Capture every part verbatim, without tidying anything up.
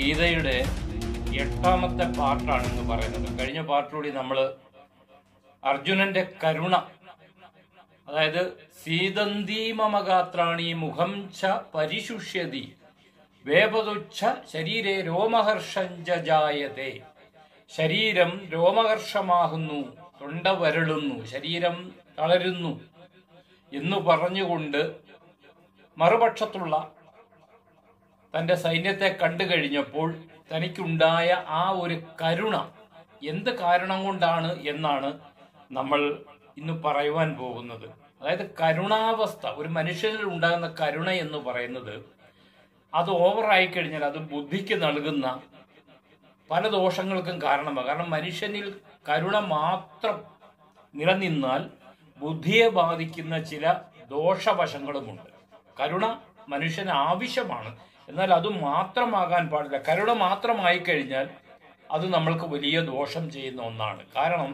ഗീതയുടെ എട്ടാമത്തെ പാർട്ടാണെന്ന് പറയുന്നത്. കഴിഞ്ഞ പാർട്ടിലൂടെ നമ്മൾ അർജുനന്റെ കരുണ, അതായത് സീതന്തീ മമഗാത്രാണി മുഖം ച പരിശുഷ്യതി വേപതുച്ഛ ശരീരേ രോമഹർഷഞ്ചായതേ. ശരീരം രോമഹർഷമാകുന്നു, തൊണ്ട വരളുന്നു, ശരീരം തളരുന്നു എന്നു പറഞ്ഞുകൊണ്ട് മറുപക്ഷത്തുള്ള തൻ്റെ സൈന്യത്തെ കണ്ടു കഴിഞ്ഞപ്പോൾ തനിക്കുണ്ടായ ആ ഒരു കരുണ എന്ത് കാരണം കൊണ്ടാണ് എന്നാണ് നമ്മൾ ഇന്ന് പറയുവാൻ പോകുന്നത്. അതായത് കരുണാവസ്ഥ, ഒരു മനുഷ്യനിൽ ഉണ്ടാകുന്ന കരുണ എന്ന് പറയുന്നത് അത് ഓവറായി കഴിഞ്ഞാൽ അത് ബുദ്ധിക്ക് നൽകുന്ന പല ദോഷങ്ങൾക്കും കാരണമാകും. കാരണം മനുഷ്യനിൽ കരുണ മാത്രം നിലനിന്നാൽ ബുദ്ധിയെ ബാധിക്കുന്ന ചില ദോഷവശങ്ങളുമുണ്ട്. കരുണ മനുഷ്യന് ആവശ്യമാണ്, എന്നാൽ അത് മാത്രമാകാൻ പാടില്ല. കരുണ മാത്രമായി കഴിഞ്ഞാൽ അത് നമ്മൾക്ക് വലിയ ദോഷം ചെയ്യുന്ന ഒന്നാണ്. കാരണം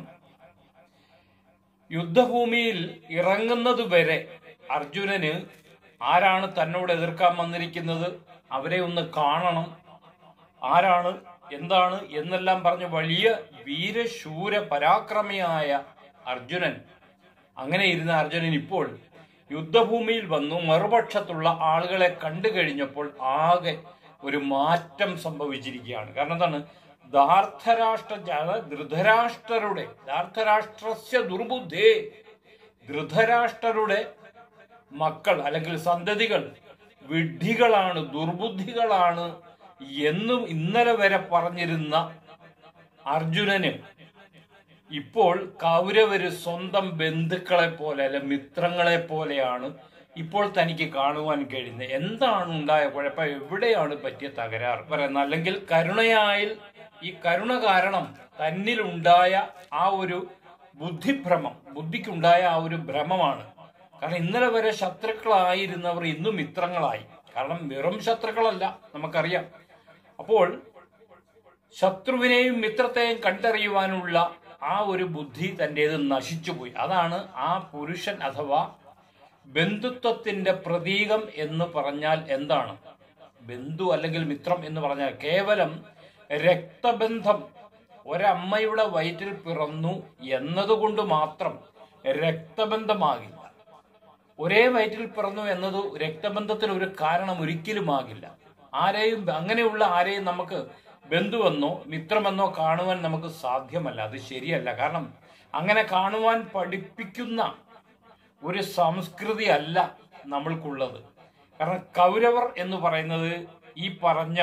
യുദ്ധഭൂമിയിൽ ഇറങ്ങുന്നത് വരെ അർജുനന് ആരാണ് തന്നോട് എതിർക്കാൻ വന്നിരിക്കുന്നത്, അവരെ ഒന്ന് കാണണം, ആരാണ് എന്താണ് എന്നെല്ലാം പറഞ്ഞ് വലിയ വീരശൂര പരാക്രമിയായ അർജുനൻ, അങ്ങനെ ഇരുന്ന അർജുനൻ ഇപ്പോൾ യുദ്ധഭൂമിയിൽ വന്നു മറുപക്ഷത്തുള്ള ആളുകളെ കണ്ടു കഴിഞ്ഞപ്പോൾ ആകെ ഒരു മാറ്റം സംഭവിച്ചിരിക്കുകയാണ്. കാരണം എന്താണ്? ധാർത്തരാഷ്ട്ര ധൃതരാഷ്ട്രരുടെ ധാർത്തരാഷ്ട്രസ്യ ദുർബുദ്ധേ, ധൃതരാഷ്ട്രരുടെ മക്കൾ അല്ലെങ്കിൽ സന്തതികൾ വിഡ്ഢികളാണ്, ദുർബുദ്ധികളാണ് എന്നും ഇന്നലെ വരെ പറഞ്ഞിരുന്ന അർജുനന് ഇപ്പോൾ കൗരവര് സ്വന്തം ബന്ധുക്കളെ പോലെ അല്ലെ മിത്രങ്ങളെ പോലെയാണ് ഇപ്പോൾ തനിക്ക് കാണുവാൻ കഴിയുന്നത്. എന്താണ് ഉണ്ടായ കുഴപ്പം, എവിടെയാണ് പറ്റിയ തകരാറ് പറയുന്നത്? അല്ലെങ്കിൽ കരുണയായിൽ ഈ കരുണ കാരണം തന്നിലുണ്ടായ ആ ഒരു ബുദ്ധിഭ്രമം, ബുദ്ധിക്കുണ്ടായ ആ ഒരു ഭ്രമമാണ്. കാരണം ഇന്നലെ വരെ ശത്രുക്കളായിരുന്നവർ ഇന്നും മിത്രങ്ങളായി. കാരണം വെറും ശത്രുക്കളല്ല, നമുക്കറിയാം. അപ്പോൾ ശത്രുവിനെയും മിത്രത്തെയും കണ്ടറിയുവാനുള്ള ആ ഒരു ബുദ്ധി തൻ്റേത് നശിച്ചുപോയി. അതാണ് ആ പുരുഷൻ അഥവാ ബന്ധുത്വത്തിന്റെ പ്രതീകം എന്ന് പറഞ്ഞാൽ എന്താണ്? ബന്ധു അല്ലെങ്കിൽ മിത്രം എന്ന് പറഞ്ഞാൽ കേവലം രക്തബന്ധം, ഒരമ്മയുടെ വയറ്റിൽ പിറന്നു എന്നതുകൊണ്ട് മാത്രം രക്തബന്ധമാകില്ല. ഒരേ വയറ്റിൽ പിറന്നു എന്നത് രക്തബന്ധത്തിന് ഒരു കാരണം ഒരിക്കലുമാകില്ല. ആരെയും അങ്ങനെയുള്ള ആരെയും നമുക്ക് ബന്ധുവെന്നോ മിത്രമെന്നോ കാണുവാൻ നമുക്ക് സാധ്യമല്ല. അത് ശരിയല്ല. കാരണം അങ്ങനെ കാണുവാൻ പഠിപ്പിക്കുന്ന ഒരു സംസ്കൃതി അല്ല നമ്മൾക്കുള്ളത്. കാരണം കൗരവർ എന്ന് പറയുന്നത് ഈ പറഞ്ഞ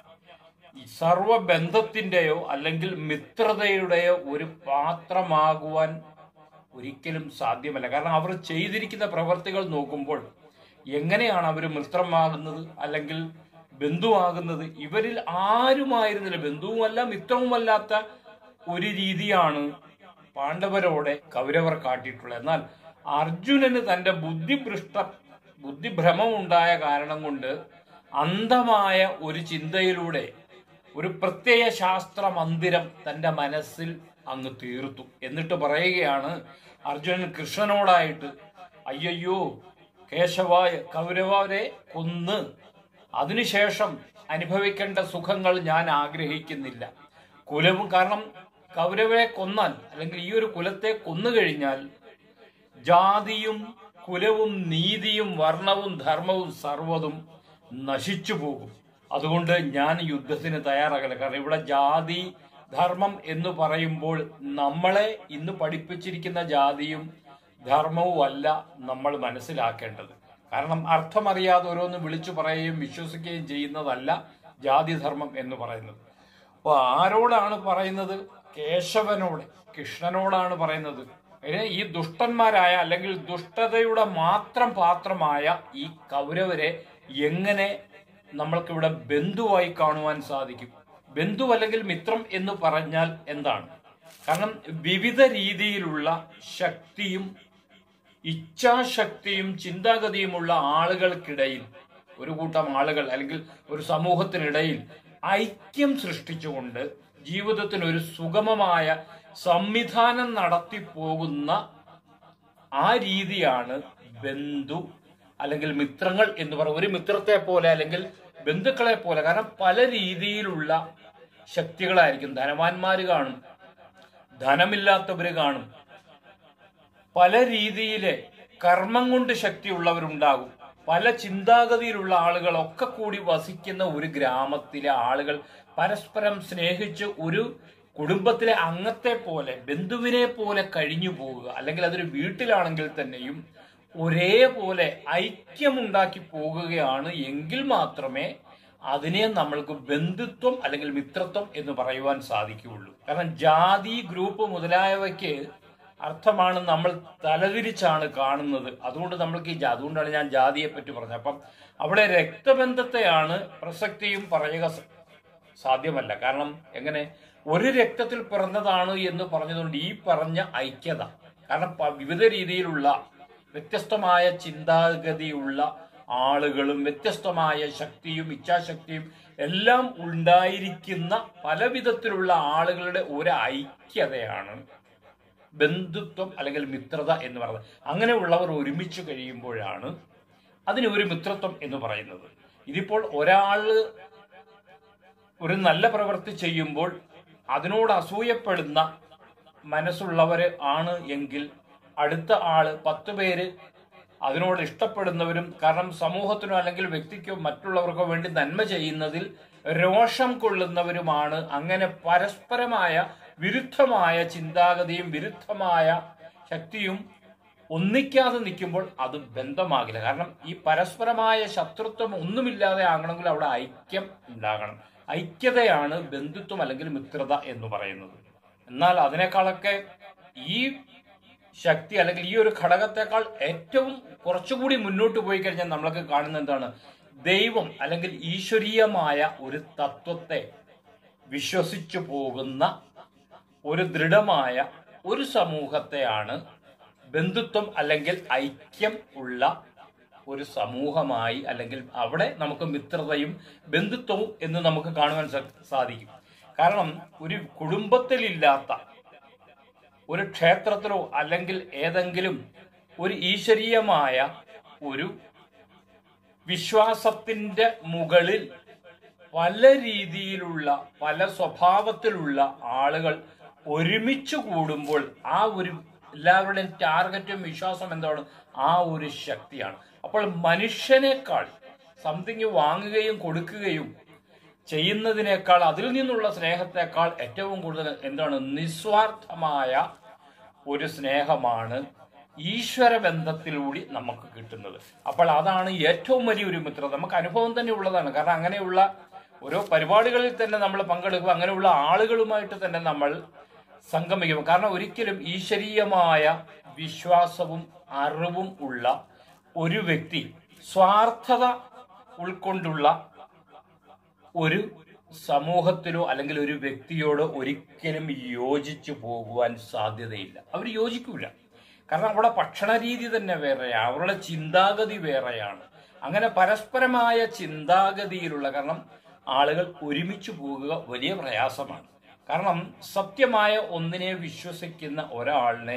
സർവബന്ധത്തിന്റെയോ അല്ലെങ്കിൽ മിത്രതയുടെയോ ഒരു പാത്രമാകുവാൻ ഒരിക്കലും സാധ്യമല്ല. കാരണം അവർ ചെയ്തിരിക്കുന്ന പ്രവർത്തികൾ നോക്കുമ്പോൾ എങ്ങനെയാണ് അവർ മിത്രമാകുന്നത് അല്ലെങ്കിൽ ബന്ധുവാകുന്നത്? ഇവരിൽ ആരുമായിരുന്നില്ല, ബന്ധുവുമല്ല മിത്രവുമല്ലാത്ത ഒരു രീതിയാണ് പാണ്ഡവരോടെ കൗരവർ കാട്ടിയിട്ടുള്ളത്. എന്നാൽ അർജുനന് തന്റെ ബുദ്ധിഭ്രഷ്ട ബുദ്ധിഭ്രമം ഉണ്ടായ കാരണം കൊണ്ട് അന്ധമായ ഒരു ചിന്തയിലൂടെ ഒരു പ്രത്യയ ശാസ്ത്ര മന്ദിരം തന്റെ മനസ്സിൽ അങ്ങ് തീർത്തു. എന്നിട്ട് പറയുകയാണ് അർജുനൻ കൃഷ്ണനോടായിട്ട്, അയ്യോ കേശവായ കൗരവരെ കൊന്ന് അതിനുശേഷം അനുഭവിക്കേണ്ട സുഖങ്ങൾ ഞാൻ ആഗ്രഹിക്കുന്നില്ല. കുലവും കാരണം കൗരവരെ കൊന്നാൽ അല്ലെങ്കിൽ ഈ ഒരു കുലത്തെ കൊന്നുകഴിഞ്ഞാൽ ജാതിയും കുലവും നീതിയും വർണ്ണവും ധർമ്മവും സർവ്വതും നശിച്ചു പോകും. അതുകൊണ്ട് ഞാൻ യുദ്ധത്തിന് തയ്യാറാകില്ല. കാരണം ഇവിടെ ജാതി ധർമ്മം എന്ന് പറയുമ്പോൾ നമ്മളെ ഇന്ന് പഠിപ്പിച്ചിരിക്കുന്ന ജാതിയും ധർമ്മവും അല്ല നമ്മൾ മനസ്സിലാക്കേണ്ടത്. കാരണം അർത്ഥമറിയാതെ ഓരോന്ന് വിളിച്ചു പറയുകയും വിശ്വസിക്കുകയും ചെയ്യുന്നതല്ല ജാതിധർമ്മം എന്ന് പറയുന്നത്. അപ്പൊ ആരോടാണ് പറയുന്നത്? കേശവനോട്, കൃഷ്ണനോടാണ് പറയുന്നത്. ഈ ദുഷ്ടന്മാരായ അല്ലെങ്കിൽ ദുഷ്ടതയുടെ മാത്രം പാത്രമായ ഈ കൗരവരെ എങ്ങനെ നമ്മൾക്കിവിടെ ബന്ധുവായി കാണുവാൻ സാധിക്കും? ബന്ധു അല്ലെങ്കിൽ മിത്രം എന്ന് പറഞ്ഞാൽ എന്താണ്? കാരണം വിവിധ രീതിയിലുള്ള ശക്തിയും ഇച്ഛാശക്തിയും ചിന്താഗതിയുമുള്ള ആളുകൾക്കിടയിൽ, ഒരു കൂട്ടം ആളുകൾ അല്ലെങ്കിൽ ഒരു സമൂഹത്തിനിടയിൽ ഐക്യം സൃഷ്ടിച്ചുകൊണ്ട് ജീവിതത്തിന് ഒരു സുഗമമായ സംവിധാനം നടത്തി പോകുന്ന ആ രീതിയാണ് ബന്ധു അല്ലെങ്കിൽ മിത്രങ്ങൾ എന്ന് പറയുന്നത്. ഒരു മിത്രത്തെ പോലെ അല്ലെങ്കിൽ ബന്ധുക്കളെ പോലെ. കാരണം പല രീതിയിലുള്ള ശക്തികളായിരിക്കും. ധനവാന്മാര് കാണും, ധനമില്ലാത്തവര് കാണും, പല രീതിയിലെ കർമ്മം കൊണ്ട് ശക്തിയുള്ളവരുണ്ടാകും, പല ചിന്താഗതിയിലുള്ള ആളുകളൊക്കെ കൂടി വസിക്കുന്ന ഒരു ഗ്രാമത്തിലെ ആളുകൾ പരസ്പരം സ്നേഹിച്ച് ഒരു കുടുംബത്തിലെ അംഗത്തെ പോലെ, ബന്ധുവിനെ പോലെ കഴിഞ്ഞു പോവുക, അല്ലെങ്കിൽ അതൊരു വീട്ടിലാണെങ്കിൽ തന്നെയും ഒരേപോലെ ഐക്യമുണ്ടാക്കി പോകുകയാണ് എങ്കിൽ മാത്രമേ അതിനെ നമ്മൾക്ക് ബന്ധുത്വം അല്ലെങ്കിൽ മിത്രത്വം എന്ന് പറയുവാൻ സാധിക്കുകയുള്ളൂ. കാരണം ജാതി, ഗ്രൂപ്പ് മുതലായവയ്ക്ക് അർത്ഥമാണ് നമ്മൾ തലതിരിച്ചാണ് കാണുന്നത്. അതുകൊണ്ട് നമ്മൾക്ക് ഈ അതുകൊണ്ടാണ് ഞാൻ ജാതിയെ പറ്റി പറഞ്ഞത്. അപ്പം അവിടെ രക്തബന്ധത്തെയാണ് പ്രസക്തിയും പറയുക സാധ്യമല്ല. കാരണം എങ്ങനെ ഒരു രക്തത്തിൽ പിറന്നതാണ് എന്ന് പറഞ്ഞതുകൊണ്ട് ഈ പറഞ്ഞ ഐക്യത, കാരണം വിവിധ രീതിയിലുള്ള വ്യത്യസ്തമായ ചിന്താഗതിയുള്ള ആളുകളും വ്യത്യസ്തമായ ശക്തിയും ഇച്ഛാശക്തിയും എല്ലാം ഉണ്ടായിരിക്കുന്ന പല വിധത്തിലുള്ള ആളുകളുടെ ഒരു ഐക്യതയാണ് ബന്ധുത്വം അല്ലെങ്കിൽ മിത്രത എന്ന് പറയുന്നത്. അങ്ങനെയുള്ളവർ ഒരുമിച്ച് കഴിയുമ്പോഴാണ് അതിന് ഒരു മിത്രത്വം എന്ന് പറയുന്നത്. ഇതിപ്പോൾ ഒരാള് ഒരു നല്ല പ്രവൃത്തി ചെയ്യുമ്പോൾ അതിനോട് അസൂയപ്പെടുന്ന മനസ്സുള്ളവര് ആണ് എങ്കിൽ അടുത്ത ആള് പത്ത് പേര് അതിനോട് ഇഷ്ടപ്പെടുന്നവരും, കാരണം സമൂഹത്തിനോ അല്ലെങ്കിൽ വ്യക്തിക്കോ മറ്റുള്ളവർക്കോ വേണ്ടി നന്മ ചെയ്യുന്നതിൽ രോഷം കൊള്ളുന്നവരുമാണ്. അങ്ങനെ പരസ്പരമായ വിരുദ്ധമായ ചിന്താഗതിയും വിരുദ്ധമായ ശക്തിയും ഒന്നിക്കാതെ നിൽക്കുമ്പോൾ അത് ബന്ധമാകില്ല. കാരണം ഈ പരസ്പരമായ ശത്രുത്വം ഒന്നുമില്ലാതെ ആകണമെങ്കിൽ അവിടെ ഐക്യം ഉണ്ടാകണം. ഐക്യതയാണ് ബന്ധുത്വം അല്ലെങ്കിൽ മിത്രത എന്ന് പറയുന്നത്. എന്നാൽ അതിനേക്കാളൊക്കെ ഈ ശക്തി അല്ലെങ്കിൽ ഈ ഒരു ഘടകത്തെക്കാൾ ഏറ്റവും കുറച്ചുകൂടി മുന്നോട്ട് പോയി കഴിഞ്ഞാൽ നമ്മളൊക്കെ കാണുന്ന എന്താണ്, ദൈവം അല്ലെങ്കിൽ ഈശ്വരീയമായ ഒരു തത്വത്തെ വിശ്വസിച്ചു പോകുന്ന ഒരു ദൃഢമായ ഒരു സമൂഹത്തെയാണ് ബന്ധുത്വം അല്ലെങ്കിൽ ഐക്യം ഉള്ള ഒരു സമൂഹമായി, അല്ലെങ്കിൽ അവിടെ നമുക്ക് മിത്രതയും ബന്ധുത്വവും എന്ന് നമുക്ക് കാണുവാൻ സാധിക്കും. കാരണം ഒരു കുടുംബത്തിലില്ലാത്ത ഒരു ക്ഷേത്രത്തിലോ അല്ലെങ്കിൽ ഏതെങ്കിലും ഒരു ഈശ്വരീയമായ ഒരു വിശ്വാസത്തിന്റെ മുകളിൽ പല രീതിയിലുള്ള പല സ്വഭാവത്തിലുള്ള ആളുകൾ ഒരുമിച്ച് കൂടുമ്പോൾ ആ ഒരു എല്ലാവരുടെയും ടാർഗറ്റും വിശ്വാസം എന്താണ്, ആ ഒരു ശക്തിയാണ്. അപ്പോൾ മനുഷ്യനേക്കാൾ സംതിങ് വാങ്ങുകയും കൊടുക്കുകയും ചെയ്യുന്നതിനേക്കാൾ, അതിൽ നിന്നുള്ള സ്നേഹത്തെക്കാൾ ഏറ്റവും കൂടുതൽ എന്താണ്, നിസ്വാർത്ഥമായ ഒരു സ്നേഹമാണ് ഈശ്വര ബന്ധത്തിലൂടെ നമുക്ക് കിട്ടുന്നത്. അപ്പോൾ അതാണ് ഏറ്റവും വലിയൊരു മിത്രത. നമുക്ക് അനുഭവം തന്നെ ഉള്ളതാണ്. കാരണം അങ്ങനെയുള്ള ഓരോ പരിപാടികളിൽ തന്നെ നമ്മൾ പങ്കെടുക്കും, അങ്ങനെയുള്ള ആളുകളുമായിട്ട് തന്നെ നമ്മൾ സംഗമിക്കും. കാരണം ഒരിക്കലും ഈശ്വരീയമായ വിശ്വാസവും അറിവും ഉള്ള ഒരു വ്യക്തി സ്വാർത്ഥത ഉൾക്കൊണ്ടുള്ള ഒരു സമൂഹത്തിലോ അല്ലെങ്കിൽ ഒരു വ്യക്തിയോടോ ഒരിക്കലും യോജിച്ചു പോകുവാൻ സാധ്യതയില്ല. അവർ യോജിക്കൂല. കാരണം അവിടെ ഭക്ഷണ രീതി തന്നെ വേറെയാണ്, അവരുടെ ചിന്താഗതി വേറെയാണ്. അങ്ങനെ പരസ്പരമായ ചിന്താഗതിയിലുള്ള കാരണം ആളുകൾ ഒരുമിച്ച് പോകുക വലിയ പ്രയാസമാണ്. കാരണം സത്യമായ ഒന്നിനെ വിശ്വസിക്കുന്ന ഒരാളിനെ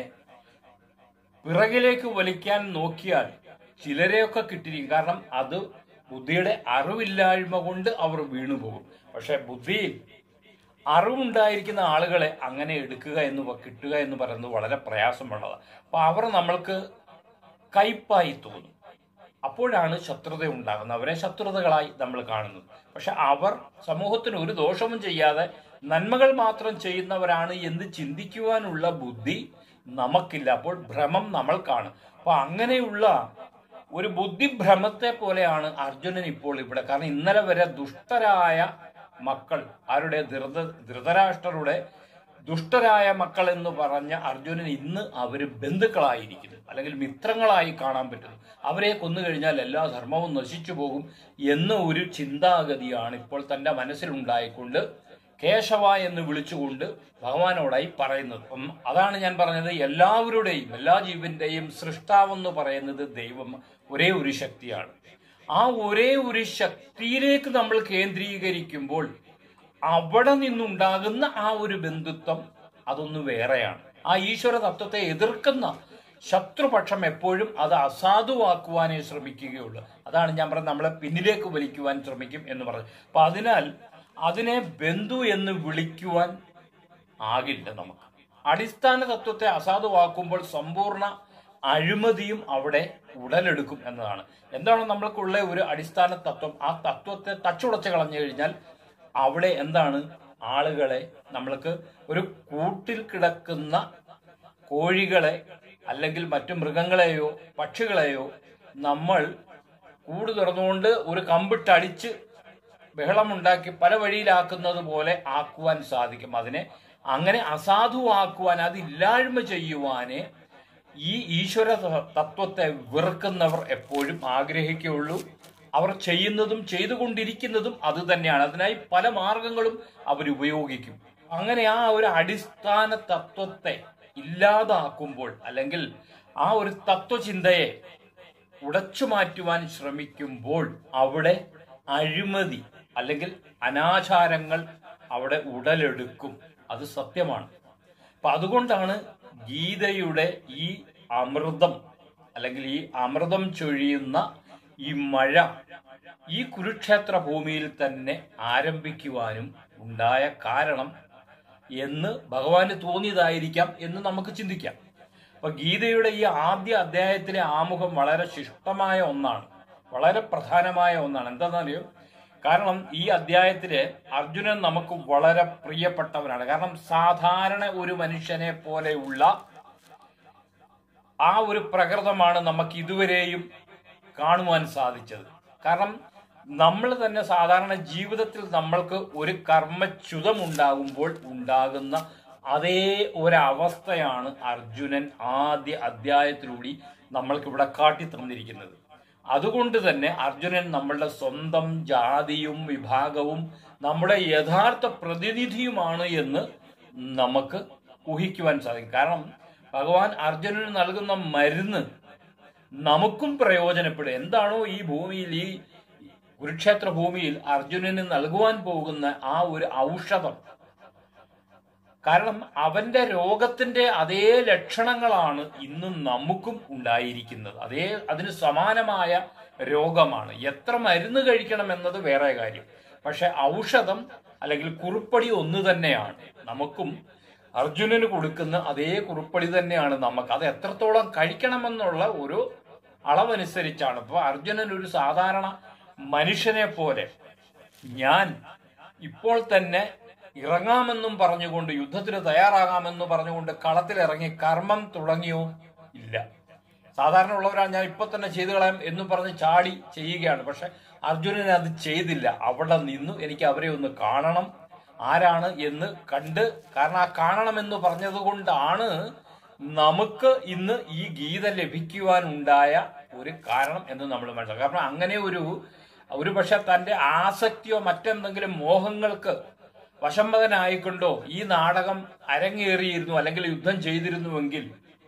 പിറകിലേക്ക് വലിക്കാൻ നോക്കിയാൽ ചിലരെയൊക്കെ കിട്ടിയിരിക്കും. കാരണം അത് ബുദ്ധിയുടെ അറിവില്ലായ്മ കൊണ്ട് അവർ വീണുപോകും. പക്ഷെ ബുദ്ധിയിൽ അറിവുണ്ടായിരിക്കുന്ന ആളുകളെ അങ്ങനെ എടുക്കുക എന്ന് കിട്ടുക എന്ന് പറയുന്നത് വളരെ പ്രയാസമുള്ളതാണ്. അപ്പൊ അവർ നമ്മൾക്ക് കയ്പായി തോന്നും. അപ്പോഴാണ് ശത്രുത ഉണ്ടാകുന്നത്. അവരെ ശത്രുതകളായി നമ്മൾ കാണുന്നത്. പക്ഷെ അവർ സമൂഹത്തിന് ഒരു ദോഷവും ചെയ്യാതെ നന്മകൾ മാത്രം ചെയ്യുന്നവരാണ് എന്ന് ചിന്തിക്കുവാനുള്ള ബുദ്ധി നമുക്കില്ല. അപ്പോൾ ഭ്രമം നമ്മൾക്കാണ്. അപ്പൊ അങ്ങനെയുള്ള ഒരു ബുദ്ധിഭ്രമത്തെ പോലെയാണ് അർജുനൻ ഇപ്പോൾ ഇവിടെ. കാരണം ഇന്നലെ വരെ ദുഷ്ടരായ മക്കൾ, ആരുടെ ധൃത ധൃതരാഷ്ട്രരുടെ ദുഷ്ടരായ മക്കൾ എന്ന് പറഞ്ഞ അർജുനൻ ഇന്ന് അവര് ബന്ധുക്കളായിരിക്കുന്നു, അല്ലെങ്കിൽ മിത്രങ്ങളായി കാണാൻ പറ്റുന്നു. അവരെ കൊന്നു കഴിഞ്ഞാൽ എല്ലാ ധർമ്മവും നശിച്ചു പോകും എന്ന ഒരു ചിന്താഗതിയാണ് ഇപ്പോൾ തന്റെ മനസ്സിലുണ്ടായിക്കൊണ്ട് കേശവ എന്ന് വിളിച്ചുകൊണ്ട് ഭഗവാനോടായി പറയുന്നത്. അതാണ് ഞാൻ പറഞ്ഞത്, എല്ലാവരുടെയും എല്ലാ ജീവന്റെയും സൃഷ്ടാവെന്ന് പറയുന്നത് ദൈവം ഒരേ ഒരു ശക്തിയാണ്. ആ ഒരേ ഒരു ശക്തിയിലേക്ക് നമ്മൾ കേന്ദ്രീകരിക്കുമ്പോൾ അവിടെ നിന്നുണ്ടാകുന്ന ആ ഒരു ബന്ധുത്വം അതൊന്ന് വേറെയാണ്. ആ ഈശ്വര തത്വത്തെ എതിർക്കുന്ന ശത്രുപക്ഷം എപ്പോഴും അത് അസാധുവാക്കുവാനേ ശ്രമിക്കുകയുള്ളൂ. അതാണ് ഞാൻ പറഞ്ഞത്, നമ്മളെ പിന്നിലേക്ക് വലിക്കുവാൻ ശ്രമിക്കും എന്ന് പറഞ്ഞു. അപ്പൊ അതിനാൽ അതിനെ ബന്ധു എന്ന് വിളിക്കുവാൻ ആകില്ല നമുക്ക്. അടിസ്ഥാന തത്വത്തെ അസാധുവാക്കുമ്പോൾ സമ്പൂർണ്ണ അഴിമതിയും അവിടെ ഉടലെടുക്കും എന്നതാണ്. എന്താണ് നമ്മൾക്കുള്ള ഒരു അടിസ്ഥാന തത്വം? ആ തത്വത്തെ തച്ചുടച്ച് കളഞ്ഞു കഴിഞ്ഞാൽ അവിടെ എന്താണ്, ആളുകളെ നമ്മൾക്ക് ഒരു കൂട്ടിൽ കിടക്കുന്ന കോഴികളെ അല്ലെങ്കിൽ മറ്റു മൃഗങ്ങളെയോ പക്ഷികളെയോ നമ്മൾ കൂട് തുറന്നുകൊണ്ട് ഒരു കമ്പിട്ടടിച്ച് ബഹളമുണ്ടാക്കി പല വഴിയിലാക്കുന്നത് പോലെ ആക്കുവാൻ സാധിക്കും. അതിനെ അങ്ങനെ അസാധുവാക്കുവാൻ, അത് ഇല്ലായ്മ ചെയ്യുവാനേ ഈ ഈശ്വര തത്വത്തെ വെറുക്കുന്നവർ എപ്പോഴും ആഗ്രഹിക്കുകയുള്ളൂ. അവർ ചെയ്യുന്നതും ചെയ്തുകൊണ്ടിരിക്കുന്നതും അത് തന്നെയാണ്. അതിനായി പല മാർഗങ്ങളും അവരുപയോഗിക്കും. അങ്ങനെ ആ ഒരു അടിസ്ഥാന തത്വത്തെ ഇല്ലാതാക്കുമ്പോൾ അല്ലെങ്കിൽ ആ ഒരു തത്വചിന്തയെ ഉടച്ചു മാറ്റുവാൻ ശ്രമിക്കുമ്പോൾ അവിടെ അഴിമതി അല്ലെങ്കിൽ അനാചാരങ്ങൾ അവിടെ ഉടലെടുക്കും. അത് സത്യമാണ്. അപ്പൊ അതുകൊണ്ടാണ് ഗീതയുടെ ഈ അമൃതം അല്ലെങ്കിൽ ഈ അമൃതം ചൊരിയുന്ന ഈ മഴ ഈ കുരുക്ഷേത്ര ഭൂമിയിൽ തന്നെ ആരംഭിക്കുവാനും ഉണ്ടായ കാരണം എന്ന് ഭഗവാന് തോന്നിയതായിരിക്കാം എന്ന് നമുക്ക് ചിന്തിക്കാം. അപ്പൊ ഗീതയുടെ ഈ ആദ്യ അധ്യായത്തിലെ ആമുഖം വളരെ ശിഷ്ടമായ ഒന്നാണ്, വളരെ പ്രധാനമായ ഒന്നാണ്. എന്താണെന്നറിയോ? കാരണം ഈ അധ്യായത്തില് അർജുനൻ നമുക്ക് വളരെ പ്രിയപ്പെട്ടവനാണ്. കാരണം സാധാരണ ഒരു മനുഷ്യനെ പോലെയുള്ള ആ ഒരു പ്രകൃതമാണ് നമുക്ക് ഇതുവരെയും കാണുവാൻ സാധിച്ചത്. കാരണം നമ്മൾ തന്നെ സാധാരണ ജീവിതത്തിൽ നമ്മൾക്ക് ഒരു കർമ്മച്യുതം ഉണ്ടാകുമ്പോൾ ഉണ്ടാകുന്ന അതേ ഒരവസ്ഥയാണ് അർജുനൻ ആദ്യ അധ്യായത്തിലൂടെ നമ്മൾക്കിവിടെ കാട്ടി തന്നിരിക്കുന്നത്. അതുകൊണ്ട് തന്നെ അർജുനൻ നമ്മളുടെ സ്വന്തം ജാതിയും വിഭാഗവും നമ്മുടെ യഥാർത്ഥ പ്രതിനിധിയുമാണ് എന്ന് നമുക്ക് ഊഹിക്കുവാൻ സാധിക്കും. കാരണം ഭഗവാൻ അർജുനന് നൽകുന്ന മരുന്ന് നമുക്കും പ്രയോജനപ്പെടും. എന്താണോ ഈ ഭൂമിയിൽ, ഈ കുരുക്ഷേത്ര ഭൂമിയിൽ അർജുനന് നൽകുവാൻ പോകുന്ന ആ ഒരു ഔഷധം, കാരണം അവന്റെ രോഗത്തിന്റെ അതേ ലക്ഷണങ്ങളാണ് ഇന്നും നമുക്കും ഉണ്ടായിരിക്കുന്നത്. അതേ അതിന് സമാനമായ രോഗമാണ്. എത്ര മരുന്ന് കഴിക്കണം എന്നത് വേറെ കാര്യം, പക്ഷെ ഔഷധം അല്ലെങ്കിൽ കുറുപ്പടി ഒന്ന് തന്നെയാണ്. നമുക്കും അർജുനന് കൊടുക്കുന്ന അതേ കുറുപ്പടി തന്നെയാണ് നമുക്ക്. അത് എത്രത്തോളം കഴിക്കണമെന്നുള്ള ഒരു അളവനുസരിച്ചാണ്. ഇപ്പൊ അർജുനൻ ഒരു സാധാരണ മനുഷ്യനെ പോലെ ഞാൻ ഇപ്പോൾ തന്നെ ഇറങ്ങാമെന്നും പറഞ്ഞുകൊണ്ട്, യുദ്ധത്തിന് തയ്യാറാകാമെന്ന് പറഞ്ഞുകൊണ്ട് കളത്തിലിറങ്ങി കർമ്മം തുടങ്ങിയോ? ഇല്ല. സാധാരണ ഉള്ളവരാണ് ഞാൻ ഇപ്പൊ തന്നെ ചെയ്തു കളയാം എന്ന് പറഞ്ഞ് ചാടി ചെയ്യുകയാണ്. പക്ഷെ അർജുനൻ അത് ചെയ്തില്ല. അവിടെ നിന്നു എനിക്ക് അവരെ ഒന്ന് കാണണം, ആരാണ് എന്ന് കണ്ട്, കാരണം ആ കാണണമെന്ന് പറഞ്ഞത് കൊണ്ടാണ് നമുക്ക് ഇന്ന് ഈ ഗീത ലഭിക്കുവാനുണ്ടായ ഒരു കാരണം എന്ന് നമ്മൾ മനസ്സിലാക്കാം. കാരണം അങ്ങനെ ഒരു ഒരു പക്ഷെ തന്റെ ആസക്തിയോ മറ്റെന്തെങ്കിലും മോഹങ്ങൾക്ക് വശംവദനായിക്കൊണ്ടോ ഈ നാടകം അരങ്ങേറിയിരുന്നു അല്ലെങ്കിൽ യുദ്ധം ചെയ്തിരുന്നുവെങ്കിൽ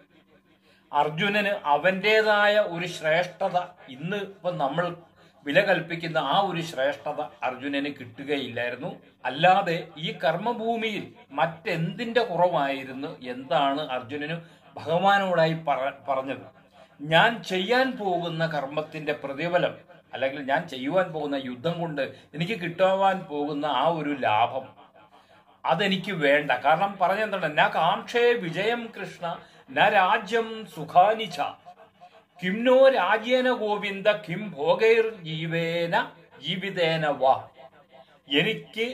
അർജുനന് അവന്റേതായ ഒരു ശ്രേഷ്ഠത ഇന്ന് ഇപ്പൊ നമ്മൾ വില കൽപ്പിക്കുന്ന ആ ഒരു ശ്രേഷ്ഠത അർജുനന് കിട്ടുകയില്ലായിരുന്നു. അല്ലാതെ ഈ കർമ്മഭൂമിയിൽ മറ്റെന്തിന്റെ കുറവായിരുന്നു? എന്താണ് അർജുനന് ഭഗവാനോടായി പറഞ്ഞത്? ഞാൻ ചെയ്യാൻ പോകുന്ന കർമ്മത്തിന്റെ പ്രതിഫലം അല്ലെങ്കിൽ ഞാൻ ചെയ്യുവാൻ പോകുന്ന യുദ്ധം കൊണ്ട് എനിക്ക് കിട്ടുവാൻ പോകുന്ന ആ ഒരു ലാഭം അതെനിക്ക് വേണ്ട. കാരണം പറഞ്ഞെന്താണ്? ന കാക്ഷേ വിജയം കൃഷ്ണ ന രാജ്യം സുഖാനിച്ച കിം നോ രാജ്യേന ഗോവിന്ദ കിം ഭോഗൈർ ജീവേന ജീവിതേന വാ. എനിക്ക്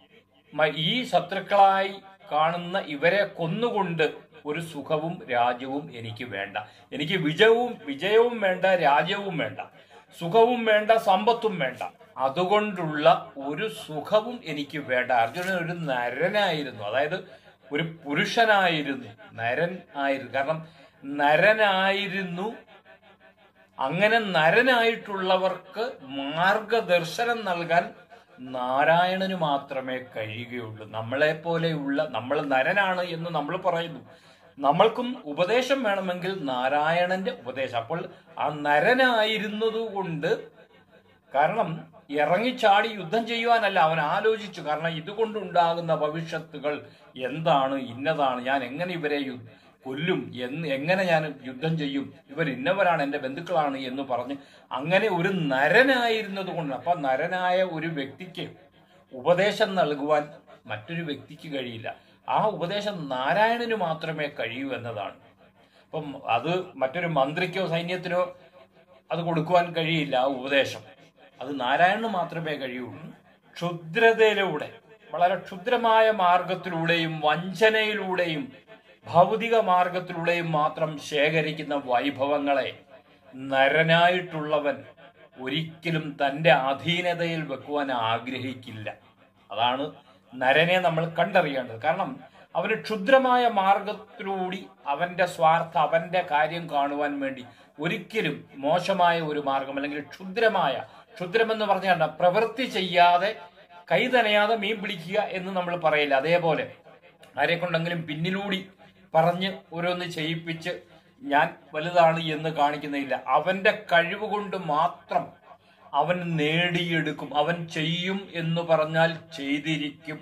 ഈ ശത്രുക്കളായി കാണുന്ന ഇവരെ കൊന്നുകൊണ്ട് ഒരു സുഖവും രാജ്യവും എനിക്ക് വേണ്ട. എനിക്ക് വിജയവും വിജയവും വേണ്ട, രാജ്യവും വേണ്ട, സുഖവും വേണ്ട, സമ്പത്തും വേണ്ട. അതുകൊണ്ടുള്ള ഒരു സുഖവും എനിക്ക് വേണ്ട. അർജുനൻ ഒരു നരനായിരുന്നു, അതായത് ഒരു പുരുഷനായിരുന്നു, നരൻ ആയിരുന്നു. കാരണം നരനായിരുന്നു. അങ്ങനെ നരനായിട്ടുള്ളവർക്ക് മാർഗദർശനം നൽകാൻ നാരായണന് മാത്രമേ കഴിയുകയുള്ളൂ. നമ്മളെ പോലെയുള്ള, നമ്മൾ നരനാണ് എന്ന് നമ്മൾ പറയുന്നു, നമ്മൾക്കും ഉപദേശം വേണമെങ്കിൽ നാരായണന്റെ ഉപദേശം. അപ്പോൾ ആ നരനായിരുന്നത് കൊണ്ട്, കാരണം ഇറങ്ങിച്ചാടി യുദ്ധം ചെയ്യുവാനല്ല അവൻ ആലോചിച്ചു. കാരണം ഇതുകൊണ്ടുണ്ടാകുന്ന ഭവിഷ്യത്തുകൾ എന്താണ്, ഇന്നതാണ്, ഞാൻ എങ്ങനെ ഇവരെ കൊല്ലും എന്ന്, എങ്ങനെ ഞാൻ യുദ്ധം ചെയ്യും, ഇവർ ഇന്നവരാണ്, എൻ്റെ ബന്ധുക്കളാണ് എന്ന് പറഞ്ഞ് അങ്ങനെ ഒരു നരനായിരുന്നത് കൊണ്ട്, അപ്പൊ നരനായ ഒരു വ്യക്തിക്ക് ഉപദേശം നൽകുവാൻ മറ്റൊരു വ്യക്തിക്ക് കഴിയില്ല. ആ ഉപദേശം നാരായണന് മാത്രമേ കഴിയൂ എന്നതാണ്. അപ്പം അത് മറ്റൊരു മന്ത്രിക്കോ സൈന്യത്തിനോ അത് കൊടുക്കുവാൻ കഴിയില്ല. ആ ഉപദേശം അത് നാരായണന് മാത്രമേ കഴിയുള്ളൂ. ക്ഷുദ്രതയിലൂടെ, വളരെ ക്ഷുദ്രമായ മാർഗത്തിലൂടെയും വഞ്ചനയിലൂടെയും ഭൗതിക മാർഗത്തിലൂടെയും മാത്രം ശേഖരിക്കുന്ന വൈഭവങ്ങളെ നരനായിട്ടുള്ളവൻ ഒരിക്കലും തൻ്റെ അധീനതയിൽ വെക്കുവാൻ ആഗ്രഹിക്കില്ല. അതാണ് നരനെ നമ്മൾ കണ്ടറിയേണ്ടത്. കാരണം അവന് ക്ഷുദ്രമായ മാർഗത്തിലൂടെ അവന്റെ സ്വാർത്ഥ അവന്റെ കാര്യം കാണുവാൻ വേണ്ടി ഒരിക്കലും മോശമായ ഒരു മാർഗം, അല്ലെങ്കിൽ ക്ഷുദ്രമായ, ക്ഷുദ്രമെന്ന് പറഞ്ഞാൽ പ്രവൃത്തി ചെയ്യാതെ കൈ തനയാതെ മീൻ പിടിക്കുക എന്ന് നമ്മൾ പറയില്ല. അതേപോലെ ആരെ കൊണ്ടെങ്കിലും പിന്നിലൂടി പറഞ്ഞ് ഓരോന്ന് ചെയ്യിപ്പിച്ച് ഞാൻ വലുതാണ് എന്ന് കാണിക്കുന്നില്ല. അവന്റെ കഴിവ് കൊണ്ട് മാത്രം അവൻ നേടിയെടുക്കും. അവൻ ചെയ്യും എന്ന് പറഞ്ഞാൽ ചെയ്തിരിക്കും.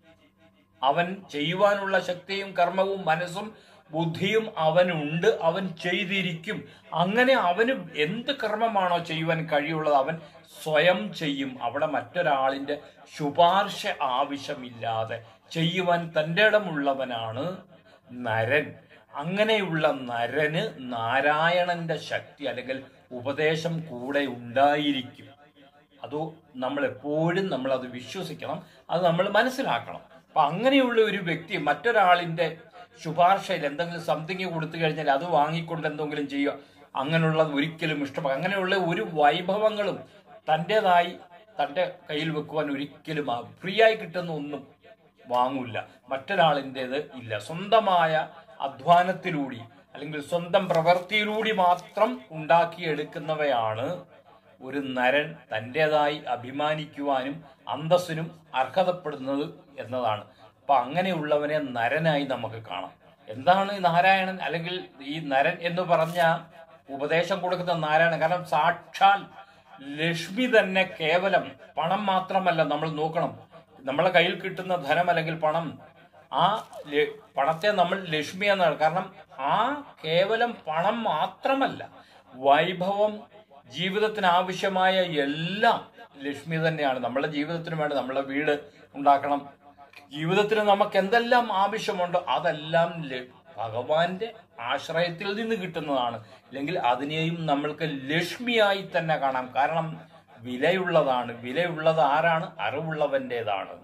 അവൻ ചെയ്യുവാനുള്ള ശക്തിയും കർമ്മവും മനസ്സും ബുദ്ധിയും അവനുണ്ട്. അവൻ ചെയ്തിരിക്കും. അങ്ങനെ അവന് എന്ത് കർമ്മമാണോ ചെയ്യുവാൻ കഴിയുള്ളത് അവൻ സ്വയം ചെയ്യും. അവിടെ മറ്റൊരാളിന്റെ ശുപാർശ ആവശ്യമില്ലാതെ ചെയ്യുവാൻ തൻ്റെ ഇടമുള്ളവനാണ് നരൻ. അങ്ങനെയുള്ള നരന് നാരായണന്റെ ശക്തി അല്ലെങ്കിൽ ഉപദേശം കൂടെ ഉണ്ടായിരിക്കും. അത് നമ്മൾ എപ്പോഴും നമ്മൾ അത് വിശ്വസിക്കണം, അത് നമ്മൾ മനസ്സിലാക്കണം. അപ്പൊ അങ്ങനെയുള്ള ഒരു വ്യക്തി മറ്റൊരാളിന്റെ ശുപാർശയിൽ എന്തെങ്കിലും സംതിങ് കൊടുത്തു കഴിഞ്ഞാൽ അത് വാങ്ങിക്കൊണ്ട് എന്തെങ്കിലും ചെയ്യുക, അങ്ങനെയുള്ളത് ഒരിക്കലും ഇഷ്ടപ്പെടും. അങ്ങനെയുള്ള ഒരു വൈഭവങ്ങളും തൻ്റെതായി തൻ്റെ കയ്യിൽ വെക്കുവാൻ ഒരിക്കലും ഫ്രീ ആയി കിട്ടുന്ന ഒന്നും വാങ്ങൂല, മറ്റൊരാളിൻ്റെത് ഇല്ല. സ്വന്തമായ അധ്വാനത്തിലൂടെ അല്ലെങ്കിൽ സ്വന്തം പ്രവൃത്തിയിലൂടെ മാത്രം ഉണ്ടാക്കിയെടുക്കുന്നവയാണ് ഒരു നരൻ തൻ്റെതായി അഭിമാനിക്കുവാനും അന്തസ്സിനും അർഹതപ്പെടുന്നത് എന്നതാണ്. അപ്പൊ അങ്ങനെയുള്ളവനെ നരനായി നമുക്ക് കാണാം. എന്താണ് നാരായണൻ അല്ലെങ്കിൽ ഈ നരൻ എന്ന് പറഞ്ഞ ഉപദേശം കൊടുക്കുന്ന നാരായണൻ? കാരണം സാക്ഷാൽ ലക്ഷ്മി തന്നെ. കേവലം പണം മാത്രമല്ല നമ്മൾ നോക്കണം. നമ്മളെ കയ്യിൽ കിട്ടുന്ന ധനം അല്ലെങ്കിൽ പണം, ആ പണത്തെ നമ്മൾ ലക്ഷ്മി എന്നാണ്. കാരണം ആ കേവലം പണം മാത്രമല്ല, വൈഭവം, ജീവിതത്തിന് ആവശ്യമായ എല്ലാം ലക്ഷ്മി തന്നെയാണ്. നമ്മുടെ ജീവിതത്തിന് വേണ്ടി നമ്മളെ വീട് ഉണ്ടാക്കണം, ജീവിതത്തിന് നമുക്ക് എന്തെല്ലാം ആവശ്യമുണ്ടോ അതെല്ലാം ഭഗവാന്റെ ആശ്രയത്തിൽ നിന്ന് കിട്ടുന്നതാണ്. അല്ലെങ്കിൽ അതിനെയും നമ്മൾക്ക് ലക്ഷ്മിയായി തന്നെ കാണാം. കാരണം വിലയുള്ളതാണ്. വിലയുള്ളത് ആരാണ്? അറിവുള്ളവൻ്റെതാണ്.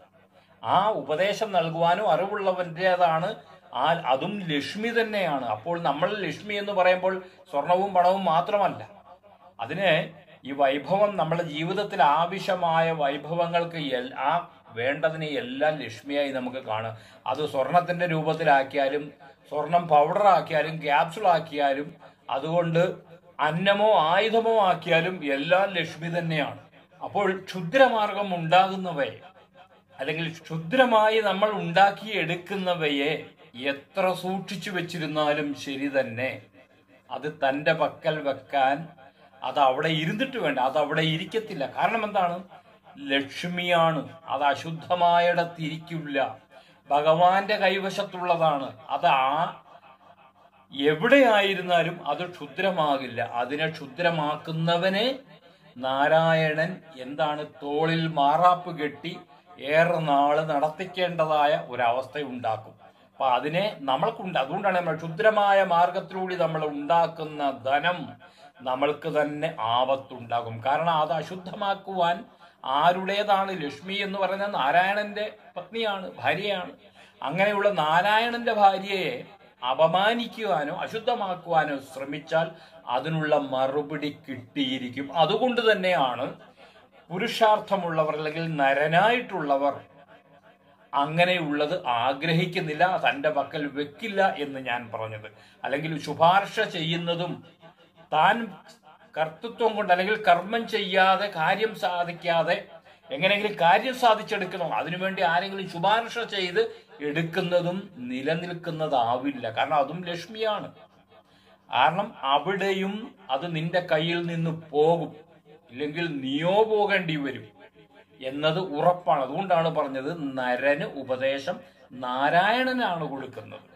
ആ ഉപദേശം നൽകുവാനും അറിവുള്ളവൻ്റെതാണ്. ആ അതും ലക്ഷ്മി തന്നെയാണ്. അപ്പോൾ നമ്മൾ ലക്ഷ്മി എന്ന് പറയുമ്പോൾ സ്വർണവും പണവും മാത്രമല്ല, അതിന് ഈ വൈഭവം നമ്മുടെ ജീവിതത്തിൽ ആവശ്യമായ വൈഭവങ്ങൾക്ക് ആ വേണ്ടതിനെ എല്ലാം ലക്ഷ്മിയായി നമുക്ക് കാണാം. അത് സ്വർണത്തിന്റെ രൂപത്തിലാക്കിയാലും, സ്വർണം പൗഡർ ആക്കിയാലും, ക്യാപ്സുൾ ആക്കിയാലും, അതുകൊണ്ട് അന്നമോ ആയുധമോ ആക്കിയാലും എല്ലാം ലക്ഷ്മി തന്നെയാണ്. അപ്പോൾ ക്ഷുദ്രമാർഗം ഉണ്ടാകുന്നവയെ അല്ലെങ്കിൽ ക്ഷുദ്രമായി നമ്മൾ ഉണ്ടാക്കിയെടുക്കുന്നവയെ എത്ര സൂക്ഷിച്ചു വെച്ചിരുന്നാലും ശരി തന്നെ, അത് തൻ്റെ പക്കൽ വെക്കാൻ അത് അവിടെ ഇരുന്നിട്ട് വേണ്ട, അത് അവിടെ ഇരിക്കത്തില്ല. കാരണം എന്താണ്? ലക്ഷ്മിയാണ്. അത് അശുദ്ധമായിടത്തിരിക്കില്ല, ഭഗവാന്റെ കൈവശത്തുള്ളതാണ്. അത് ആ എവിടെയായിരുന്നാലും അത് ക്ഷുദ്രമാകില്ല. അതിനെ ക്ഷുദ്രമാക്കുന്നവനെ നാരായണൻ എന്താണ് തോളിൽ മാറാപ്പ് കെട്ടി ഏറെ നാള് നടത്തിക്കേണ്ടതായ ഒരവസ്ഥ ഉണ്ടാക്കും. അപ്പൊ അതിനെ നമ്മൾക്കുണ്ട്. അതുകൊണ്ടാണ് നമ്മൾ ക്ഷുദ്രമായ മാർഗത്തിലൂടെ നമ്മൾ ഉണ്ടാക്കുന്ന ധനം നമ്മൾക്ക് തന്നെ ആപത്തുണ്ടാകും. കാരണം അത് അശുദ്ധമാക്കുവാൻ ആരുടേതാണ്? ലക്ഷ്മി എന്ന് പറയുന്ന നാരായണന്റെ പത്നിയാണ്, ഭാര്യയാണ്. അങ്ങനെയുള്ള നാരായണന്റെ ഭാര്യയെ അപമാനിക്കുവാനോ അശുദ്ധമാക്കുവാനോ ശ്രമിച്ചാൽ അതിനുള്ള മറുപടി കിട്ടിയിരിക്കും. അതുകൊണ്ട് തന്നെയാണ് പുരുഷാർത്ഥമുള്ളവർ അല്ലെങ്കിൽ നരനായിട്ടുള്ളവർ അങ്ങനെയുള്ളത് ആഗ്രഹിക്കുന്നില്ല, തൻ്റെ പക്കൽ വെക്കില്ല എന്ന് ഞാൻ പറഞ്ഞത്. അല്ലെങ്കിൽ ശുപാർശ ചെയ്യുന്നതും താൻ കർത്തൃത്വം കൊണ്ട് അല്ലെങ്കിൽ കർമ്മം ചെയ്യാതെ കാര്യം സാധിക്കാതെ എങ്ങനെയെങ്കിലും കാര്യം സാധിച്ചെടുക്കണം, അതിനുവേണ്ടി ആരെങ്കിലും ശുപാർശ ചെയ്ത് എടുക്കുന്നതും നിലനിൽക്കുന്നതാവില്ല. കാരണം അതും ലക്ഷ്മിയാണ്. കാരണം അവിടെയും അത് നിന്റെ കയ്യിൽ നിന്ന് പോകും, ഇല്ലെങ്കിൽ നീയോ പോകേണ്ടി വരും എന്നത് ഉറപ്പാണ്. അതുകൊണ്ടാണ് പറഞ്ഞത് നരന് ഉപദേശം നാരായണനാണ് കൊടുക്കുന്നത്.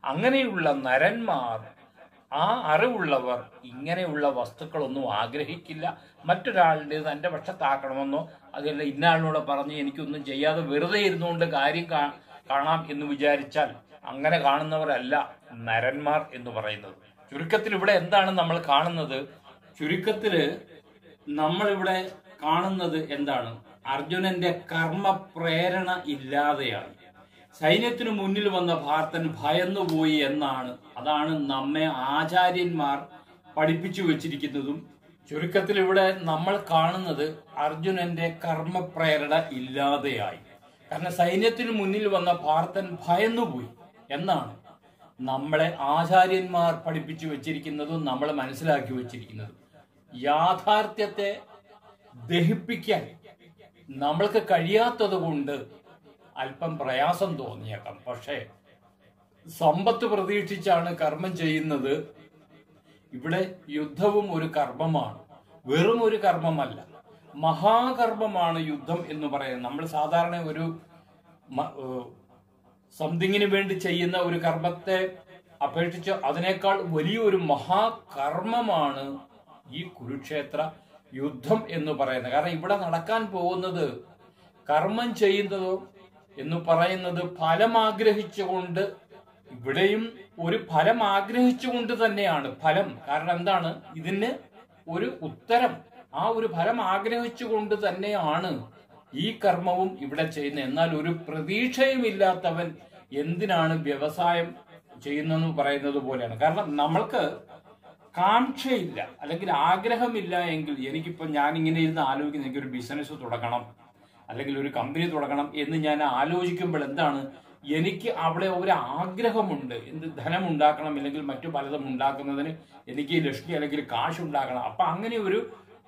അങ്ങനെയുള്ള നരന്മാർ, ആ അറിവുള്ളവർ ഇങ്ങനെയുള്ള വസ്തുക്കളൊന്നും ആഗ്രഹിക്കില്ല. മറ്റൊരാളുടെ തൻ്റെ പക്ഷത്താക്കണമെന്നോ അതല്ല ഇന്നാളിനോട് പറഞ്ഞ് എനിക്കൊന്നും ചെയ്യാതെ വെറുതെ ഇരുന്നുകൊണ്ട് കാര്യം കാണാം എന്ന് വിചാരിച്ചാൽ അങ്ങനെ കാണുന്നവരല്ല നരന്മാർ എന്ന് പറയുന്നത്. ചുരുക്കത്തിൽ ഇവിടെ എന്താണ് നമ്മൾ കാണുന്നത്? ചുരുക്കത്തില് നമ്മളിവിടെ കാണുന്നത് എന്താണ്? അർജുനന്റെ കർമ്മ പ്രേരണ ഇല്ലാതെയായി. സൈന്യത്തിനു മുന്നിൽ വന്ന ഭാരതൻ ഭയന്നുപോയി എന്നാണ്. അതാണ് നമ്മെ ആചാര്യന്മാർ പഠിപ്പിച്ചു വെച്ചിരിക്കുന്നതും. ചുരുക്കത്തിൽ ഇവിടെ നമ്മൾ കാണുന്നത് അർജുനന്റെ കർമ്മ പ്രേരണ ഇല്ലാതെയായി. കാരണം സൈന്യത്തിനു മുന്നിൽ വന്ന ഭാരതൻ ഭയന്നുപോയി എന്നാണ് നമ്മളെ ആചാര്യന്മാർ പഠിപ്പിച്ചു വെച്ചിരിക്കുന്നതും നമ്മൾ മനസ്സിലാക്കി വെച്ചിരിക്കുന്നതും. യാഥാർത്ഥ്യത്തെ ദഹിപ്പിക്കാൻ നമ്മൾക്ക് കഴിയാത്തത് കൊണ്ട് അല്പം പ്രയാസം തോന്നിയേക്കാം. പക്ഷേ സമ്പത്ത് പ്രതീക്ഷിച്ചാണ് കർമ്മം ചെയ്യുന്നത്. ഇവിടെ യുദ്ധവും ഒരു കർമ്മമാണ്, വെറും ഒരു കർമ്മമല്ല, മഹാകർമ്മമാണ് യുദ്ധം എന്ന് പറയുന്നത്. നമ്മൾ സാധാരണ ഒരു സംതിങ്ങിന് വേണ്ടി ചെയ്യുന്ന ഒരു കർമ്മത്തെ അപേക്ഷിച്ച് അതിനേക്കാൾ വലിയൊരു മഹാകർമ്മമാണ് ഈ കുരുക്ഷേത്ര യുദ്ധം എന്ന് പറയുന്നത്. കാരണം ഇവിടെ നടക്കാൻ പോകുന്നത് കർമ്മം ചെയ്യുന്നതോ എന്ന് പറയുന്നത് ഫലം ആഗ്രഹിച്ചുകൊണ്ട്, ഇവിടെയും ഒരു ഫലം ആഗ്രഹിച്ചുകൊണ്ട് തന്നെയാണ് ഫലം. കാരണം എന്താണ്? ഇതിന് ഒരു ഉത്തരം, ആ ഒരു ഫലം ആഗ്രഹിച്ചുകൊണ്ട് തന്നെയാണ് ഈ കർമ്മവും ഇവിടെ ചെയ്യുന്നത്. എന്നാൽ ഒരു പ്രതീക്ഷയും ഇല്ലാത്തവൻ എന്തിനാണ് വ്യവസായം ചെയ്യുന്നെന്ന് പറയുന്നത് പോലെയാണ്. കാരണം നമ്മൾക്ക് കാംക്ഷയില്ല അല്ലെങ്കിൽ ആഗ്രഹമില്ല എങ്കിൽ, എനിക്കിപ്പോ ഞാൻ ഇങ്ങനെ ഇരുന്ന് ആലോചിക്കുന്ന എനിക്കൊരു ബിസിനസ് തുടങ്ങണം അല്ലെങ്കിൽ ഒരു കമ്പനി തുടങ്ങണം എന്ന് ഞാൻ ആലോചിക്കുമ്പോൾ എന്താണ്, എനിക്ക് അവിടെ ഒരു ആഗ്രഹമുണ്ട്. എന്ത് ധനം ഉണ്ടാക്കണം അല്ലെങ്കിൽ മറ്റു പലതും ഉണ്ടാക്കുന്നതിന് എനിക്ക് ലക്ഷ്മി അല്ലെങ്കിൽ കാശ് ഉണ്ടാക്കണം. അപ്പൊ അങ്ങനെ ഒരു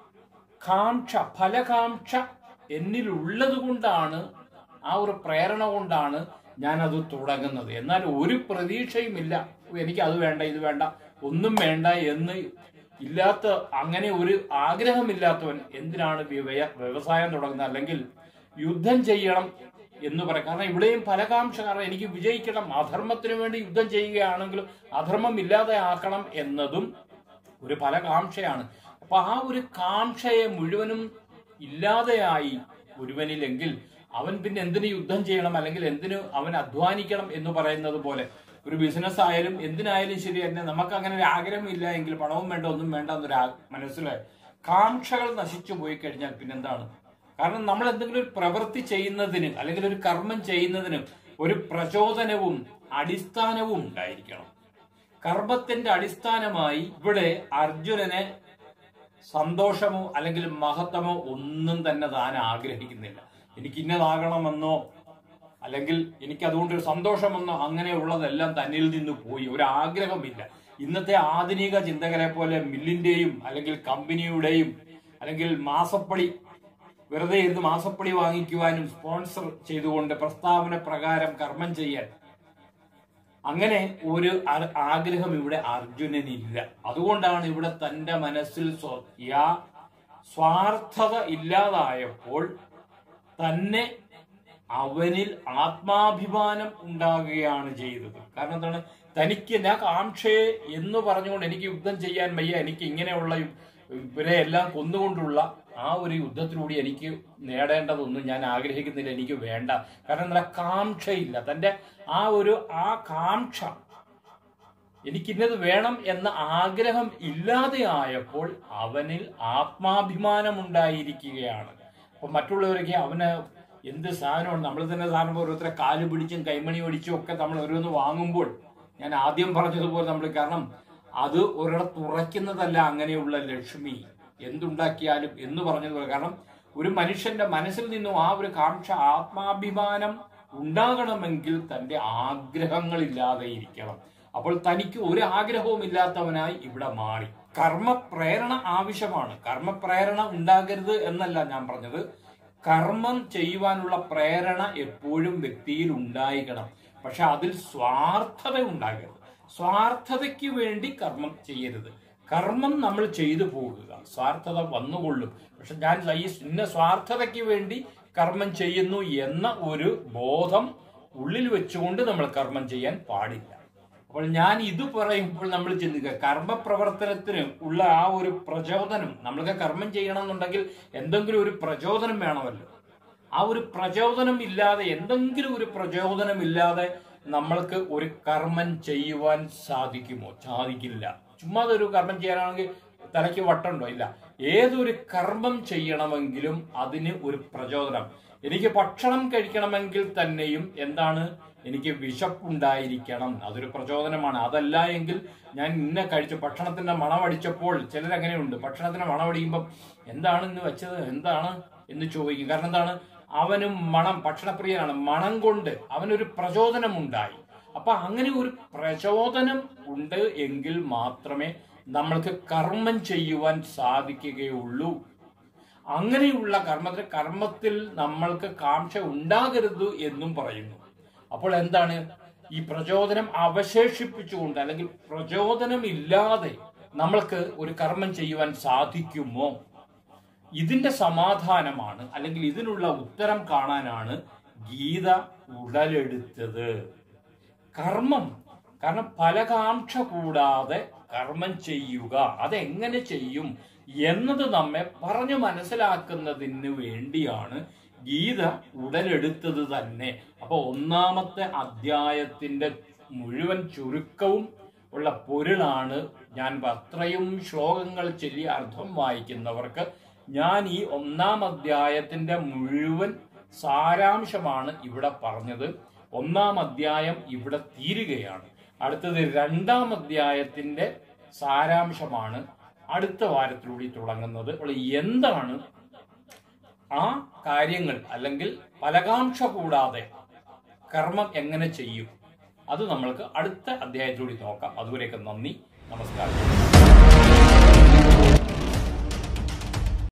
കാംക്ഷ, ഫലകാംക്ഷ എന്നിലുള്ളത് കൊണ്ടാണ്, ആ ഒരു പ്രേരണ കൊണ്ടാണ് ഞാനത് തുടങ്ങുന്നത്. എന്നാൽ ഒരു പ്രതീക്ഷയുമില്ല, എനിക്ക് അത് വേണ്ട ഇത് വേണ്ട ഒന്നും വേണ്ട എന്ന് ഇല്ലാത്ത, അങ്ങനെ ഒരു ആഗ്രഹമില്ലാത്തവൻ എന്തിനാണ് വ്യവസായം തുടങ്ങുന്നത് അല്ലെങ്കിൽ യുദ്ധം ചെയ്യണം എന്ന് പറയും. കാരണം ഇവിടെയും ഫലകാംക്ഷ, കാരണം എനിക്ക് വിജയിക്കണം, അധർമ്മത്തിന് വേണ്ടി യുദ്ധം ചെയ്യുകയാണെങ്കിലും അധർമ്മം ഇല്ലാതെ ആക്കണം എന്നതും ഒരു ഫലകാംക്ഷയാണ്. അപ്പൊ ആ ഒരു കാംക്ഷയെ മുഴുവനും ഇല്ലാതെയായി ഒരുവനിലെങ്കിൽ അവൻ പിന്നെ എന്തിന് യുദ്ധം ചെയ്യണം അല്ലെങ്കിൽ എന്തിന് അവൻ അധ്വാനിക്കണം എന്ന് പറയുന്നത് പോലെ ഒരു ബിസിനസ് ആയാലും എന്തിനായാലും ശരി തന്നെ നമുക്ക് അങ്ങനെ ഒരു ആഗ്രഹം ഇല്ല എങ്കിൽ പണവും വേണ്ട ഒന്നും വേണ്ട എന്നൊരു മനസ്സിലായി കാംക്ഷകൾ നശിച്ചു പോയി കഴിഞ്ഞാൽ പിന്നെന്താണ്? കാരണം നമ്മൾ എന്തെങ്കിലും ഒരു പ്രവൃത്തി ചെയ്യുന്നതിന് അല്ലെങ്കിൽ ഒരു കർമ്മം ചെയ്യുന്നതിന് ഒരു പ്രചോദനവും അടിസ്ഥാനവും ഉണ്ടായിരിക്കണം. കർമ്മത്തിന്റെ അടിസ്ഥാനമായി ഇവിടെ അർജുനനെ സന്തോഷമോ അല്ലെങ്കിൽ മഹത്വമോ ഒന്നും തന്നെ താൻ ആഗ്രഹിക്കുന്നില്ല. എനിക്ക് ഇന്നതാകണമെന്നോ അല്ലെങ്കിൽ എനിക്ക് അതുകൊണ്ടൊരു സന്തോഷമെന്നോ അങ്ങനെയുള്ളതെല്ലാം തന്നിൽ നിന്ന് പോയി. ഒരു ആഗ്രഹമില്ല. ഇന്നത്തെ ആധുനിക ചിന്തകരെ പോലെ മില്ലിന്റെയും അല്ലെങ്കിൽ കമ്പനിയുടെയും അല്ലെങ്കിൽ മാസപ്പടി വെറുതെ ഇരുന്ന് മാസപ്പടി വാങ്ങിക്കുവാനും സ്പോൺസർ ചെയ്തുകൊണ്ട് പ്രസ്താവന പ്രകാരം കർമ്മം ചെയ്യാൻ അങ്ങനെ ഒരു ആഗ്രഹം ഇവിടെ അർജുനനില്ല. അതുകൊണ്ടാണ് ഇവിടെ തന്റെ മനസ്സിൽ സ്വാർത്ഥത ഇല്ലാതായപ്പോൾ തന്നെ അവനിൽ ആത്മാഭിമാനം ഉണ്ടാകുകയാണ് ചെയ്തത്. കാരണം എന്താണ്? തനിക്ക് ഞാൻ കാംക്ഷയെ എന്ന് പറഞ്ഞുകൊണ്ട് എനിക്ക് യുദ്ധം ചെയ്യാൻ വയ്യ, എനിക്ക് ഇങ്ങനെയുള്ള ഇവരെ എല്ലാം കൊന്നുകൊണ്ടുള്ള ആ ഒരു യുദ്ധത്തിലൂടെ എനിക്ക് നേടേണ്ടതൊന്നും ഞാൻ ആഗ്രഹിക്കുന്നില്ല, എനിക്ക് വേണ്ട. കാരണം എന്താ? കാംക്ഷയില്ല. തന്റെ ആ ഒരു ആ കാംക്ഷ, എനിക്കിന്നത് വേണം എന്ന ആഗ്രഹം ഇല്ലാതെ ആയപ്പോൾ അവനിൽ ആത്മാഭിമാനം ഉണ്ടായിരിക്കുകയാണ്. അപ്പൊ മറ്റുള്ളവരൊക്കെ അവന് എന്ത് സാധനമാണ്, നമ്മൾ തന്നെ സാധനം ഓരോരുത്തരെ കാല് പിടിച്ചും കൈമണി പിടിച്ചും ഒക്കെ നമ്മൾ ഓരോന്ന് വാങ്ങുമ്പോൾ ഞാൻ ആദ്യം പറഞ്ഞതുപോലെ നമ്മൾ, കാരണം അത് ഒരിടത്ത് ഉറയ്ക്കുന്നതല്ല അങ്ങനെയുള്ള ലക്ഷ്മി എന്തുണ്ടാക്കിയാലും എന്ന് പറഞ്ഞതുപോലെ. കാരണം ഒരു മനുഷ്യന്റെ മനസ്സിൽ നിന്നും ആ ഒരു കാംക്ഷ ആത്മാഭിമാനം ഉണ്ടാകണമെങ്കിൽ തന്റെ ആഗ്രഹങ്ങളില്ലാതെ ഇരിക്കണം. അപ്പോൾ തനിക്ക് ഒരു ആഗ്രഹവും ഇല്ലാത്തവനായി ഇവിടെ മാറി. കർമ്മപ്രേരണ ആവശ്യമാണ്. കർമ്മപ്രേരണ ഉണ്ടാകരുത് എന്നല്ല ഞാൻ പറഞ്ഞത്. കർമ്മം ചെയ്യുവാനുള്ള പ്രേരണ എപ്പോഴും വ്യക്തിയിൽ ഉണ്ടായിരിക്കണം. പക്ഷെ അതിൽ സ്വാർത്ഥത ഉണ്ടാകരുത്. സ്വാർത്ഥതയ്ക്ക് വേണ്ടി കർമ്മം ചെയ്യരുത്. കർമ്മം നമ്മൾ ചെയ്തു പോകുക, സ്വാർത്ഥത വന്നുകൊള്ളും. പക്ഷെ ഞാൻ ഈ ഇന്ന സ്വാർത്ഥതയ്ക്ക് വേണ്ടി കർമ്മം ചെയ്യുന്നു എന്ന ഒരു ബോധം ഉള്ളിൽ വെച്ചുകൊണ്ട് നമ്മൾ കർമ്മം ചെയ്യാൻ പാടില്ല. അപ്പോൾ ഞാൻ ഇത് പറയുമ്പോൾ നമ്മൾ ചിന്തിക്കുക, കർമ്മപ്രവർത്തനത്തിന് ഉള്ള ആ ഒരു പ്രചോദനം, നമ്മൾക്ക് കർമ്മം ചെയ്യണം എന്നുണ്ടെങ്കിൽ എന്തെങ്കിലും ഒരു പ്രചോദനം വേണമല്ലോ. ആ ഒരു പ്രചോദനം ഇല്ലാതെ, എന്തെങ്കിലും ഒരു പ്രചോദനം ഇല്ലാതെ നമ്മൾക്ക് ഒരു കർമ്മം ചെയ്യുവാൻ സാധിക്കുമോ? സാധിക്കില്ല. ചുമ്മാ ഒരു കർമ്മം ചെയ്യാനാണെങ്കിൽ തലയ്ക്ക് വട്ടുണ്ടോ? ഇല്ല. ഏതൊരു കർമ്മം ചെയ്യണമെങ്കിലും അതിന് ഒരു പ്രചോദനം. എനിക്ക് ഭക്ഷണം കഴിക്കണമെങ്കിൽ തന്നെയും എന്താണ്, എനിക്ക് വിശപ്പുണ്ടായിരിക്കണം, അതൊരു പ്രചോദനമാണ്. അതല്ല എങ്കിൽ ഞാൻ ഇന്ന കഴിച്ച ഭക്ഷണത്തിന്റെ മണമടിച്ചപ്പോൾ, ചിലരങ്ങനെയുണ്ട്, ഭക്ഷണത്തിന്റെ മണമടിക്കുമ്പം എന്താണ് ഇന്ന് വെച്ചത്, എന്താണ് എന്ന് ചോദിക്കും. കാരണം എന്താണ്, അവനും മണം, ഭക്ഷണപ്രിയനാണ്, മണം കൊണ്ട് അവനൊരു പ്രചോദനം ഉണ്ടായി. അപ്പൊ അങ്ങനെ ഒരു പ്രചോദനം ഉണ്ട് എങ്കിൽ മാത്രമേ നമ്മൾക്ക് കർമ്മം ചെയ്യുവാൻ സാധിക്കുകയുള്ളൂ. അങ്ങനെയുള്ള കർമ്മത്തിൽ കർമ്മത്തിൽ നമ്മൾക്ക് കാംക്ഷ ഉണ്ടാകരുത് എന്നും പറയുന്നു. അപ്പോൾ എന്താണ്, ഈ പ്രചോദനം അവശേഷിപ്പിച്ചുകൊണ്ട്, അല്ലെങ്കിൽ പ്രചോദനം ഇല്ലാതെ നമ്മൾക്ക് ഒരു കർമ്മം ചെയ്യുവാൻ സാധിക്കുമോ? ഇതിന്റെ സമാധാനമാണ്, അല്ലെങ്കിൽ ഇതിനുള്ള ഉത്തരം കാണാനാണ് ഗീത ഉടലെടുത്തത്. കർമ്മം, കാരണം ഫലകാംക്ഷ കൂടാതെ കർമ്മം ചെയ്യുക, അതെങ്ങനെ ചെയ്യും എന്നത് നമ്മെ പറഞ്ഞു മനസ്സിലാക്കുന്നതിന് വേണ്ടിയാണ് ഗീത ഉടലെടുത്തത് തന്നെ. അപ്പൊ ഒന്നാമത്തെ അധ്യായത്തിന്റെ മുഴുവൻ ചുരുക്കവും ഉള്ള പൊരുളാണ് ഞാൻ അത്രയും ശ്ലോകങ്ങൾ ചൊല്ലി അർത്ഥം വായിക്കുന്നവർക്ക് ഞാൻ ഈ ഒന്നാം അധ്യായത്തിന്റെ മുഴുവൻ സാരാംശമാണ് ഇവിടെ പറഞ്ഞത്. ഒന്നാം അധ്യായം ഇവിടെ തീരുകയാണ്. അടുത്തത് രണ്ടാം അധ്യായത്തിന്റെ സാരാംശമാണ് അടുത്ത വാരത്തിലൂടെ തുടങ്ങുന്നത്. അപ്പോൾ എന്താണ് ആ കാര്യങ്ങൾ, അല്ലെങ്കിൽ ഫലകാംക്ഷ കൂടാതെ കർമ്മം എങ്ങനെ ചെയ്യും, അത് നമ്മൾക്ക് അടുത്ത അധ്യായത്തിലൂടെ നോക്കാം. അതുവരെയൊക്കെ നന്ദി, നമസ്കാരം.